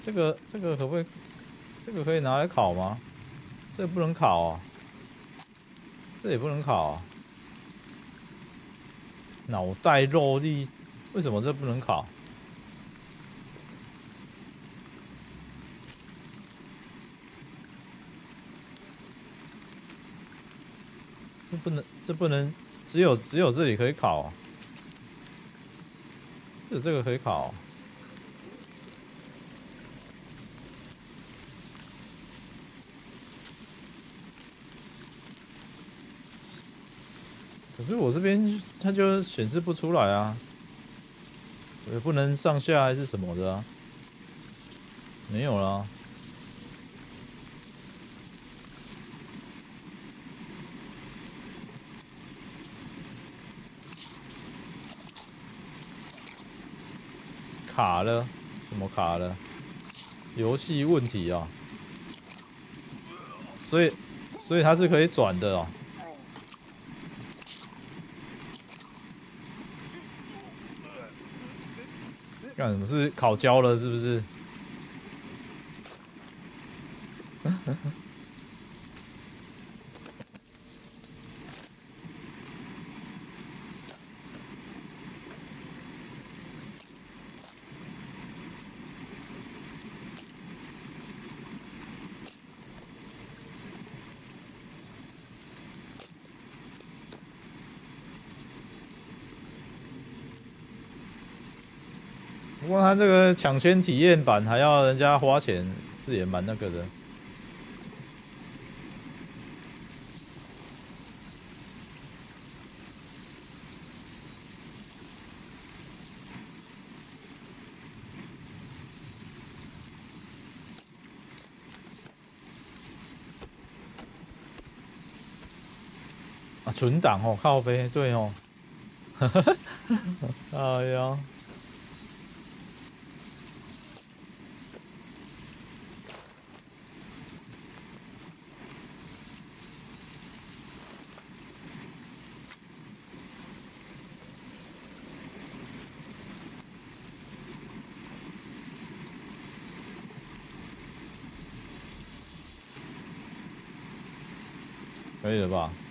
这个可不可以？这个可以拿来烤吗？这个不能烤啊，这也不能烤啊。脑袋肉粒，为什么这不能烤？这不能，只有这里可以烤啊，只有这个可以烤啊。可是我这边它就显示不出来啊，也不能上下还是什么的啊，没有啦。卡了，怎么卡了？游戏问题啊，所以它是可以转的哦。干什么是烤焦了是不是？不过它这个抢先体验版还要人家花钱，是也蛮那个的。啊，存档哦，靠背，对哦。哎呀，可以了吧？